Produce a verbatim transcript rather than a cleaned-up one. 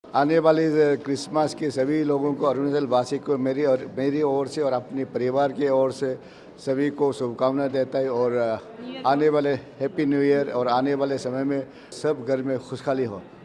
आने वाली क्रिसमस के सभी लोगों को, अरुणाचल वासी को मेरी और मेरी ओर से और अपने परिवार की ओर से सभी को शुभकामनाएं देता है। और आने वाले हैप्पी न्यू ईयर और आने वाले समय में सब घर में खुशहाली हो।